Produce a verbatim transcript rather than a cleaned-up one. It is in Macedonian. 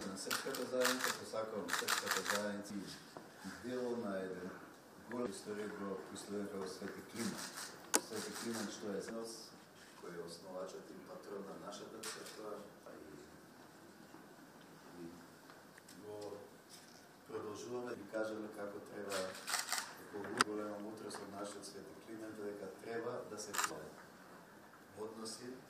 na srpskата заедница, посакувам српската заедница и дело на еден голем историја го приследува Свети Климент. Свети Климент што е знос, кој е основачот и патрон на нашата црква, и го продолжуваме и кажеме како треба, како голема мудрост од нашиот Свети Климент, дека треба да се односи